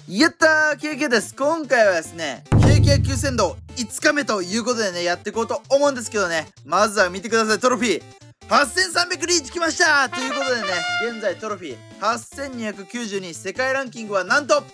やったー !KK です。今回はですね、KK 急戦道5日目ということでね、やっていこうと思うんですけどね、まずは見てください、トロフィー8300リーチきましたということでね、現在トロフィー8292、世界ランキングはなんと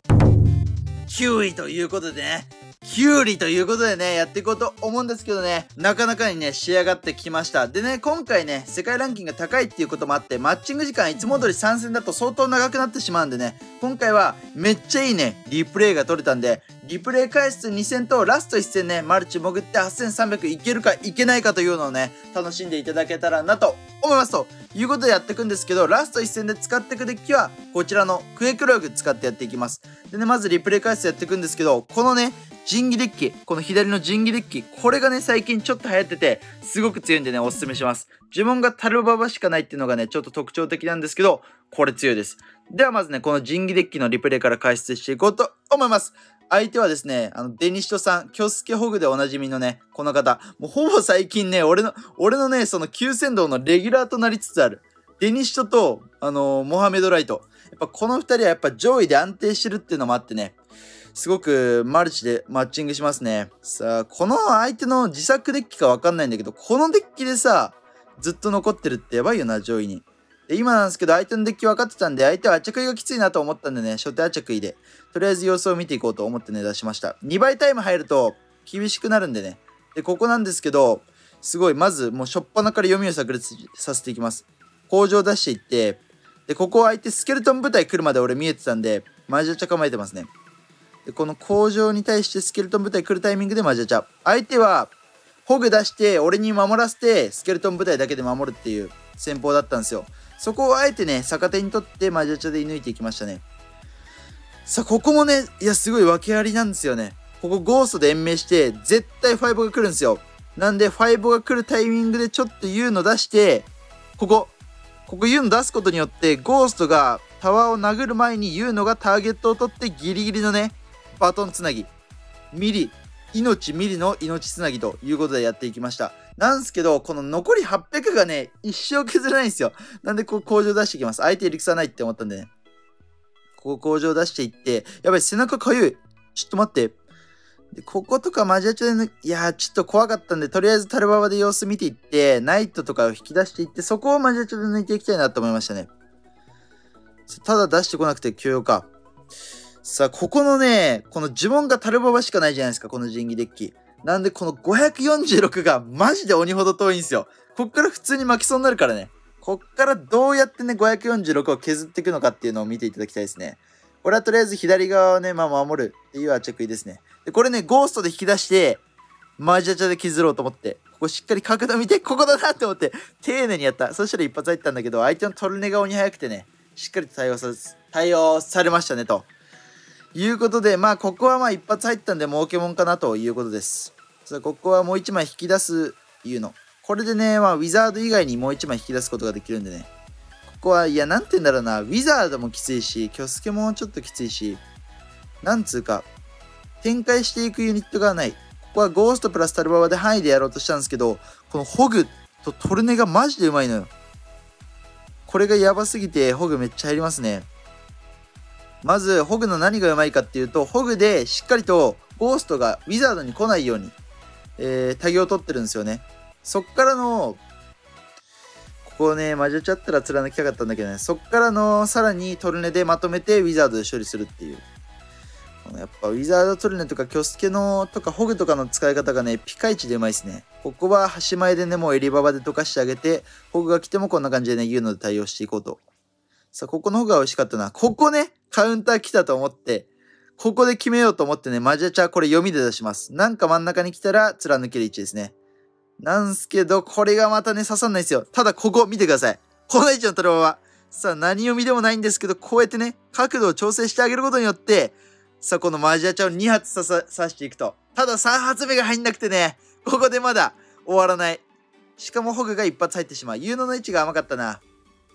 9位ということでね、9位ということでね、やっていこうと思うんですけどね、なかなかにね、仕上がってきました。でね、今回ね、世界ランキングが高いっていうこともあって、マッチング時間いつも通り参戦だと相当長くなってしまうんでね、今回はめっちゃいいね、リプレイが取れたんで、リプレイ回数2戦とラスト1戦ね、マルチ潜って8300いけるかいけないかというのをね、楽しんでいただけたらなと思いますということでやっていくんですけど、ラスト1戦で使っていくデッキは、こちらのクエクローグ使ってやっていきます。でね、まずリプレイ回数やっていくんですけど、このね、神器デッキ、この左の神器デッキ、これがね、最近ちょっと流行ってて、すごく強いんでね、おすすめします。呪文がタルババしかないっていうのがね、ちょっと特徴的なんですけど、これ強いです。ではまずね、この神器デッキのリプレイから解説していこうと思います。相手はですね、デニシトさん、キョスケホグでおなじみのね、この方。もうほぼ最近ね、俺のね、その急戦道のレギュラーとなりつつある。デニシトと、モハメドライト。やっぱこの二人はやっぱ上位で安定してるっていうのもあってね、すごくマルチでマッチングしますね。さあ、この相手の自作デッキかわかんないんだけど、このデッキでさ、ずっと残ってるってやばいよな、上位に。で、今なんですけど、相手のデッキ分かってたんで、相手は圧着位がきついなと思ったんでね、初手圧着位で、とりあえず様子を見ていこうと思ってね、出しました。2倍タイム入ると厳しくなるんでね。で、ここなんですけど、すごい、まず、もう初っ端から読みを炸裂させていきます。工場出していって、で、ここ相手スケルトン部隊来るまで俺見えてたんで、マジャチャ構えてますね。で、この工場に対してスケルトン部隊来るタイミングでマジャチャ。相手は、ホグ出して、俺に守らせて、スケルトン部隊だけで守るっていう戦法だったんですよ。そこをあえてね、逆手にとってマジャチャで射抜いていきましたね。さあ、ここもね、いや、すごい訳ありなんですよね。ここゴーストで延命して、絶対5が来るんですよ。なんで、5が来るタイミングでちょっと U の出して、ここ U の出すことによって、ゴーストがタワーを殴る前に U のがターゲットを取ってギリギリのね、バトンつなぎ。ミリの命つなぎということでやっていきました。なんすけど、この残り800がね、一生削れないんですよ。なんでこう工場出していきます。相手エリクサないって思ったんでね。ここ工場出していって、やばい、背中かゆい。ちょっと待って。で、こことかマジャチャでいやー、ちょっと怖かったんで、とりあえずタルババで様子見ていって、ナイトとかを引き出していって、そこをマジャチャで抜いていきたいなと思いましたね。ただ出してこなくて許容か。さあ、ここのね、この呪文がタルババしかないじゃないですか、この神器デッキ。なんで、この546がマジで鬼ほど遠いんですよ。こっから普通に負けそうになるからね。こっからどうやってね、546を削っていくのかっていうのを見ていただきたいですね。これはとりあえず左側をね、守るっていう圧着ですね。で、これね、ゴーストで引き出して、マジャチャで削ろうと思って、ここしっかり角度見て、ここだなって思って、丁寧にやった。そしたら一発入ったんだけど、相手のトルネが鬼早くてね、しっかりと対応されましたね、ということで、まあ、ここはまあ一発入ったんで儲けもんかなということです。さあ、ここはもう一枚引き出すいうの。これでね、まあ、ウィザード以外にもう一枚引き出すことができるんでね。ここは、いや、なんて言うんだろうな、ウィザードもきついし、キョスケもちょっときついし、なんつうか、展開していくユニットがない。ここはゴーストプラスタルババで範囲でやろうとしたんですけど、このホグとトルネがマジでうまいのよ。これがやばすぎて、ホグめっちゃ入りますね。まず、ホグの何がうまいかっていうと、ホグでしっかりとゴーストがウィザードに来ないように、タギを取ってるんですよね。そっからの、ここをね、マジャチャったら貫きたかったんだけどね、そっからのさらにトルネでまとめてウィザードで処理するっていう。やっぱウィザードトルネとかキョスケのとかホグとかの使い方がね、ピカイチでうまいですね。ここは端前でね、もうエリババで溶かしてあげて、ホグが来てもこんな感じでね、言うので対応していこうと。さあ、ここの方が美味しかったな。ここね、カウンター来たと思って、ここで決めようと思ってね、マジャチャこれ読みで出します。なんか真ん中に来たら貫ける位置ですね。なんすけど、これがまたね、刺さんないですよ。ただここ見てください。この位置のトラバは。さあ、何読みでもないんですけど、こうやってね、角度を調整してあげることによって、さあ、このマジャチャを2発刺していくと。ただ3発目が入んなくてね、ここでまだ終わらない。しかもホグが1発入ってしまう。ユーノの位置が甘かったな。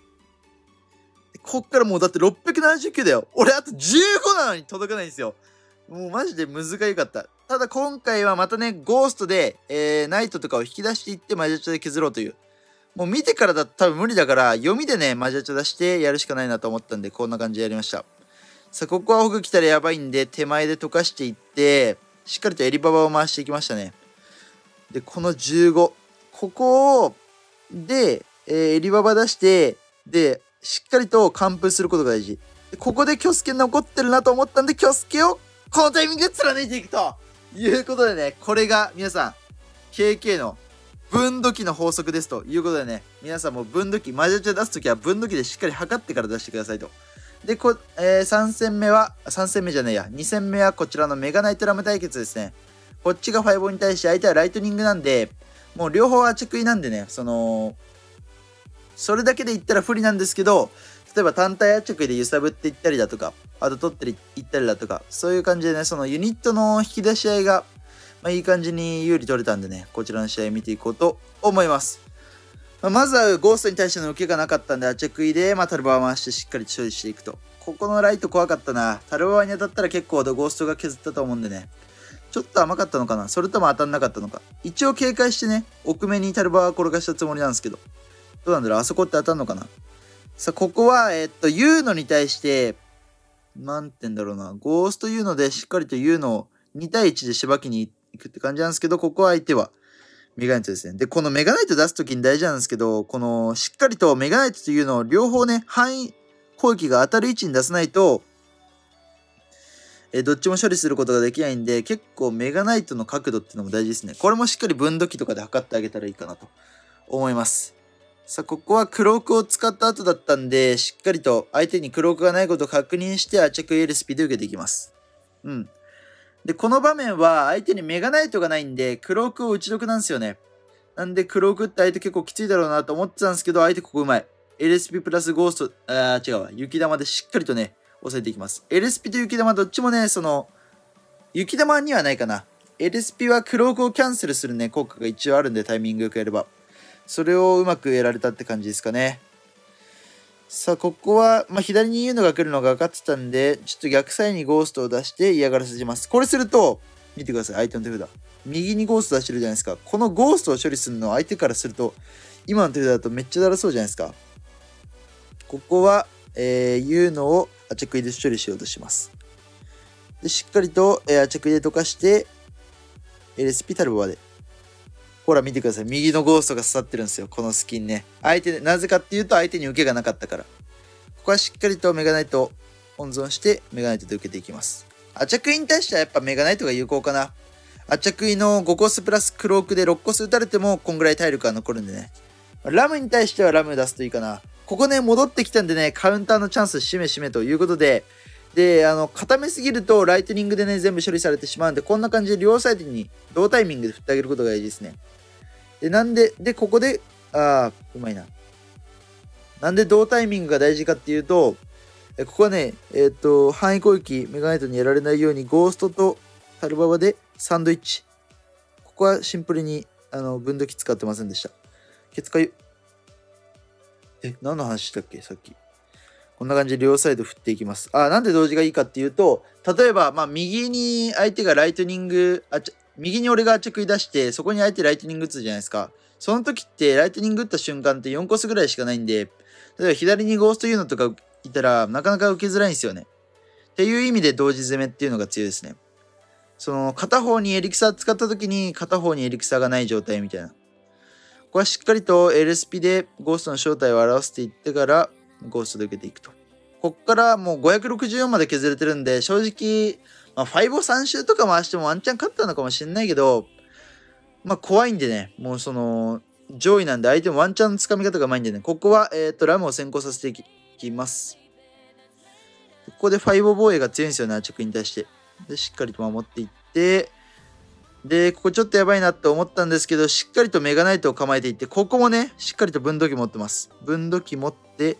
こっからもうだって679だよ。俺あと15なのに届かないんですよ。もうマジで難しかった。ただ今回はまたね、ゴーストで、ナイトとかを引き出していってマジャチャで削ろうという。もう見てからだと多分無理だから、読みでね、マジャチャ出してやるしかないなと思ったんで、こんな感じでやりました。 さあ、ここはホグ来たらやばいんで、手前で溶かしていって、しっかりとエリババを回していきましたね。で、この15。ここを、で、エリババ出して、で、しっかりと完封することが大事。でここでキョスケ残ってるなと思ったんで、キョスケをこのタイミングで貫いていくということでね、これが皆さん、KK の分度器の法則ですということでね、皆さんも分度器、マジャチャ出すときは分度器でしっかり測ってから出してくださいと。で、3戦目は、3戦目じゃねえや、2戦目はこちらのメガナイトラム対決ですね。こっちが5に対して相手はライトニングなんで、もう両方アチェクイなんでね、それだけで言ったら不利なんですけど、例えば単体アチェクイで揺さぶっていったりだとか、あと取っていったりだとか、そういう感じでね、そのユニットの引き出し合いが、いい感じに有利取れたんでね、こちらの試合見ていこうと思います。まずはゴーストに対しての受けがなかったんで、アチェクイで、タルバーを回してしっかり処理していくと。ここのライト怖かったな。タルバーに当たったら結構ゴーストが削ったと思うんでね。ちょっと甘かったのかな、それとも当たんなかったのか。一応警戒してね、奥目にタルバーは転がしたつもりなんですけど。どうなんだろう、あそこって当たんのかな。さあ、ここは、ユーノに対して、なんて言うんだろうな、ゴーストユーノでしっかりとユーノを2対1でしばきに行くって感じなんですけど、ここは相手はメガナイトですね。で、このメガナイト出すときに大事なんですけど、このしっかりとメガナイトというのを両方ね、範囲攻撃が当たる位置に出さないと、どっちも処理することができないんで、結構メガナイトの角度っていうのも大事ですね。これもしっかり分度器とかで測ってあげたらいいかなと思います。さあ、ここはクロークを使った後だったんで、しっかりと相手にクロークがないことを確認して、アチェクエルスピで受けていきます。うん。で、この場面は相手にメガナイトがないんで、クロークを打ち得なんですよね。なんで、クロークって相手結構きついだろうなと思ってたんですけど、相手ここうまい。LSP プラスゴースト、違うわ。雪玉でしっかりとね、抑えていきます。LSP と雪玉どっちもね、雪玉にはないかな。LSP はクロークをキャンセルするね、効果が一応あるんで、タイミングよくやれば。それをうまくやられたって感じですかね。さあ、ここは、左に言うのが来るのが分かってたんで、ちょっと逆サイにゴーストを出して嫌がらせします。これすると、見てください、相手の手札。右にゴースト出してるじゃないですか。このゴーストを処理するのは相手からすると、今の手札だとめっちゃだらそうじゃないですか。ここは、言うのをアチェクイで処理しようとします。で、しっかりと、アチェクイで溶かして、LSP タルボバで。ほら見てください。右のゴーストが刺さってるんですよ。このスキンね。なぜかっていうと相手に受けがなかったから。ここはしっかりとメガナイトを温存してメガナイトで受けていきます。アチャクイに対してはやっぱメガナイトが有効かな。アチャクイの5コスプラスクロークで6コス打たれてもこんぐらい体力が残るんでね。ラムに対してはラム出すといいかな。ここね、戻ってきたんでね、カウンターのチャンスしめしめということで、で、固めすぎるとライトニングでね、全部処理されてしまうんで、こんな感じで両サイドに同タイミングで振ってあげることが大事ですね。で、ここで、うまいな。なんで同タイミングが大事かっていうと、ここはね、範囲攻撃、メガナイトにやられないように、ゴーストとタルババでサンドイッチ。ここはシンプルに、分度器使ってませんでした。ケツかゆ。何の話したっけさっき。こんな感じで両サイド振っていきます。なんで同時がいいかっていうと、例えば、右に相手がライトニング、右に俺がアチェクイ出して、そこに相手ライトニング打つじゃないですか。その時って、ライトニング打った瞬間って4コスぐらいしかないんで、例えば左にゴーストユーノとかいたら、なかなか受けづらいんですよね。っていう意味で同時攻めっていうのが強いですね。片方にエリクサー使った時に、片方にエリクサーがない状態みたいな。ここはしっかりと LSP でゴーストの正体を表していってから、ゴーストで受けていくと。こっからもう564まで削れてるんで、正直、5を3周とか回してもワンチャン勝ったのかもしれないけど、怖いんでね、もう上位なんで相手もワンチャンの掴み方がうまいんでね、ここは、ラムを先行させていきます。ここで5防衛が強いんですよね、アチェクに対して。で、しっかりと守っていって、で、ここちょっとやばいなって思ったんですけど、しっかりとメガナイトを構えていって、ここもね、しっかりと分度器持ってます。分度器持って、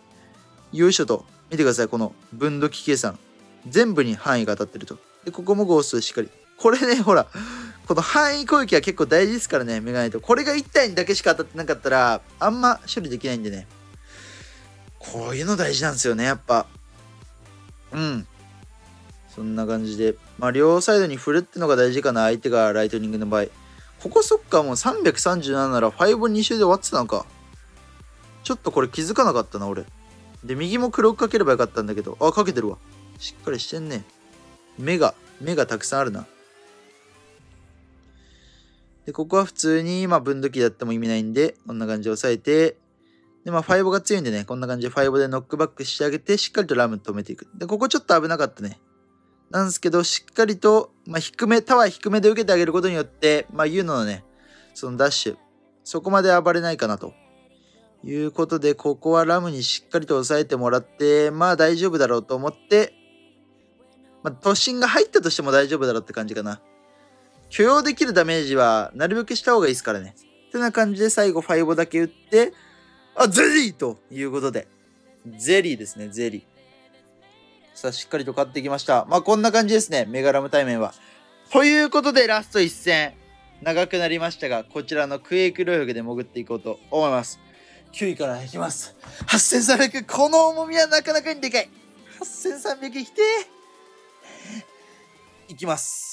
よいしょと。見てください、この分度器計算。全部に範囲が当たってると。で、ここもゴーストでしっかり。これね、ほら、この範囲攻撃は結構大事ですからね、メガナイト。これが1体にだけしか当たってなかったら、あんま処理できないんでね。こういうの大事なんですよね、やっぱ。うん。そんな感じで。両サイドに振るってのが大事かな、相手がライトニングの場合。ここそっか、もう337なら5を2周で終わってたのか。ちょっとこれ気づかなかったな、俺。で、右もクロークかければよかったんだけど、かけてるわ。 しっかりしてんね。目がたくさんあるな。で、ここは普通に、分度器やっても意味ないんで、こんな感じで押さえて、で、ファイボが強いんでね、こんな感じでファイボでノックバックしてあげて、しっかりとラム止めていく。で、ここちょっと危なかったね。なんですけど、しっかりと、低め、タワー低めで受けてあげることによって、ユーノのね、そのダッシュ、そこまで暴れないかなと。いうことで、ここはラムにしっかりと抑えてもらって、大丈夫だろうと思って、突進が入ったとしても大丈夫だろうって感じかな。許容できるダメージは、なるべくした方がいいですからね。ってな感じで最後ファイボだけ打って、ゼリーということで。ゼリーですね、ゼリー。さあ、しっかりと勝ってきました。こんな感じですね、メガラム対面は。ということで、ラスト1戦。長くなりましたが、こちらのクエイクロイフグで潜っていこうと思います。9位からいきます。8300、この重みはなかなかにでかい。8300いきていきます。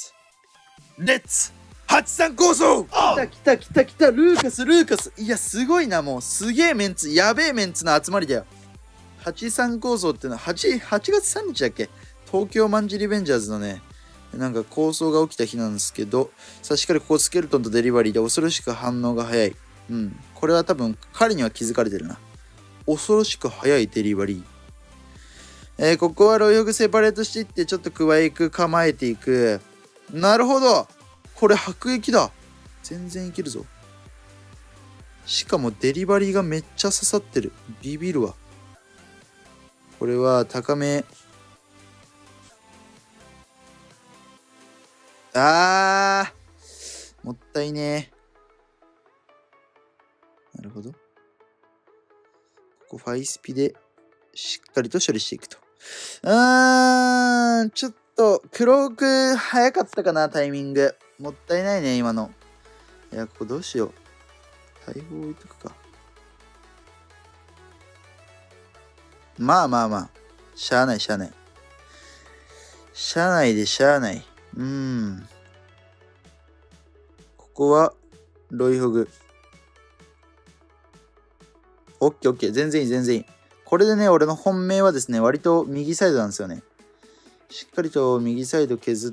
レッツ83構想。来たルーカス。いや、すごいな、もう。すげえメンツ、やべえメンツの集まりだよ。83構想っていうのは8月3日だっけ？東京マンジリベンジャーズのね、なんか構想が起きた日なんですけど、さあしっかりここスケルトンとデリバリーで恐ろしく反応が早い。これは多分彼には気づかれてるな。恐ろしく早いデリバリー。ここはロイフグセパレートしていってちょっと加えく構えていく。なるほど。これ迫撃だ。全然いけるぞ。しかもデリバリーがめっちゃ刺さってる。ビビるわ。これは高め。もったいねえ。なるほど。ここファイスピでしっかりと処理していくと。ちょっとクローク早かったかな、タイミング。もったいないね、今の。いや、ここどうしよう。大砲置いとくか。しゃあない。しゃあない。ここは、ロイホグ。オッケー。全然いい。これでね、俺の本命はですね、割と右サイドなんですよね。しっかりと右サイド削って、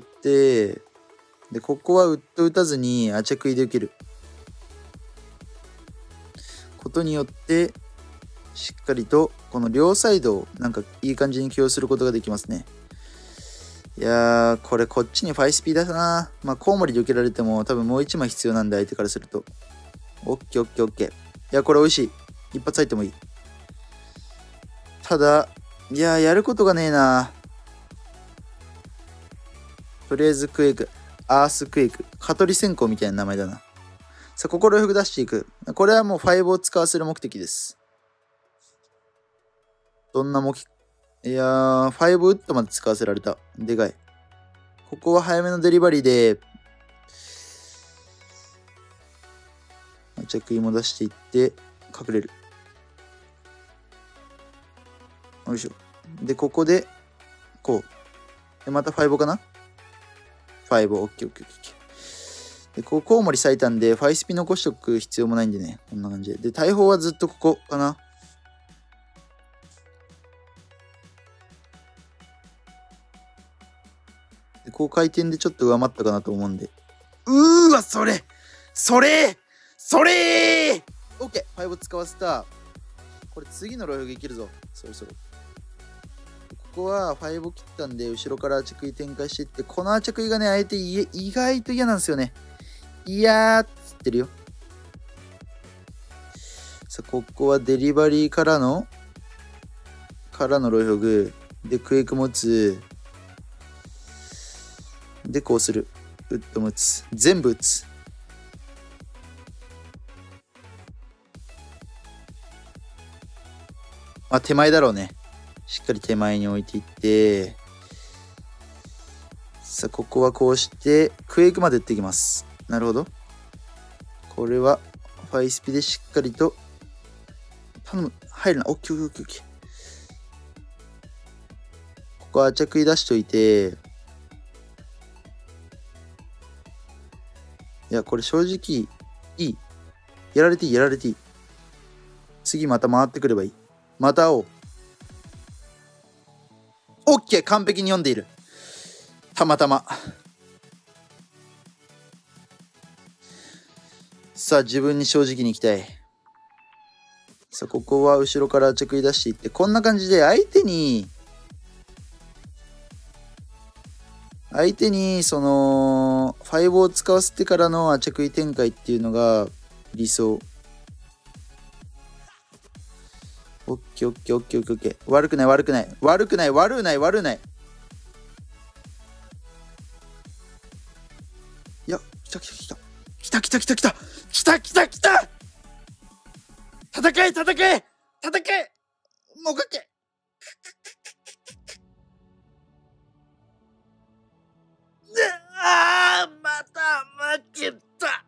で、ここはウッド打たずにアチャクイで受ける。ことによって、しっかりとこの両サイドをなんかいい感じに起用することができますね。いやー、これこっちにファイスピーだな。コウモリで受けられても多分もう1枚必要なんで、相手からすると。オッケー。いや、これ美味しい。一発入ってもいい。ただ、いやー、やることがねえな。とりあえずクエイク。アースクエイク。蚊取り線香みたいな名前だな。さあ、ここロイフグ出していく。これはもう5を使わせる目的です。どんな目的？いやー、5ウッドまで使わせられた。でかい。ここは早めのデリバリーで、着衣も出していって、隠れる。よいしょ。で、ここで、こう。で、また5かな？ 5、オッケー。で、ここコウモリ咲いたんで、ファイスピ残しとく必要もないんでね。こんな感じで。で、大砲はずっとここかな。で、こう回転でちょっと上回ったかなと思うんで。それオッケー !5 使わせた。これ次のロイフグいけるぞ。そろそろ。ここは5切ったんで、後ろから着衣展開していって、この着衣がね、相手意外と嫌なんですよね。いやーっつってるよ。さあ、ここはデリバリーからのロイフグ。で、クエイク持つ。で、こうする。ウッド持つ。全部打つ。手前だろうね。しっかり手前に置いていって、さあ、ここはこうして、クエイクまで打っていきます。なるほど。これは、ファイスピでしっかりと、頼む。入るな。オッケー。ここは着衣出しといて、いや、これ正直、いい。やられていい。次また回ってくればいい。また会おう。オッ OK、完璧に読んでいる。たまたま。さあ、自分に正直にいきたい。さあ、ここは後ろから着衣出していって、こんな感じで相手にその5を使わせてからの着衣展開っていうのが理想。オッケーオッケーオッケーオッケーオッケー。悪くない悪くない悪くない悪うない悪うない。いや、来た来た来た来た来た来た来た来た来た来た。戦え戦え戦え、もうかけ。ああ、また負けた。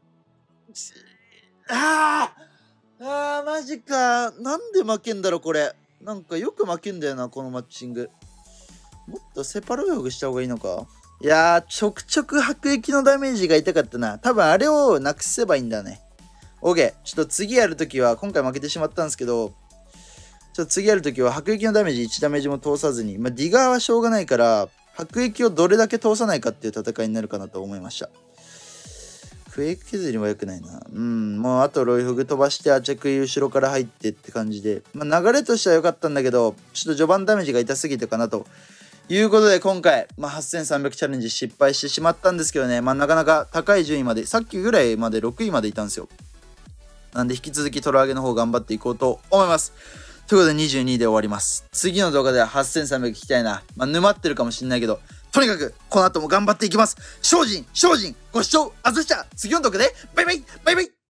マジか。なんで負けんだろこれ。なんかよく負けんだよなこのマッチング。もっとセパロヨグした方がいいのか。いやー、ちょくちょく迫撃のダメージが痛かったな。多分あれをなくせばいいんだね。OK。ちょっと次やるときは、今回負けてしまったんですけど、ちょっと次やるときは迫撃のダメージ1ダメージも通さずに、ディガーはしょうがないから、迫撃をどれだけ通さないかっていう戦いになるかなと思いました。クエイク削りは良くないな。もうあとロイフグ飛ばしてアチェクイ後ろから入ってって感じで、流れとしては良かったんだけど、ちょっと序盤ダメージが痛すぎたかなということで、今回、8300チャレンジ失敗してしまったんですけどね、なかなか高い順位まで、さっきぐらいまで6位までいたんですよ。なんで引き続きトロ上げの方頑張っていこうと思います。ということで22位で終わります。次の動画では8300聞きたいな。沼ってるかもしんないけど、とにかくこの後も頑張っていきます。精進ご視聴あざした。次の動画でバイバイバイバイ。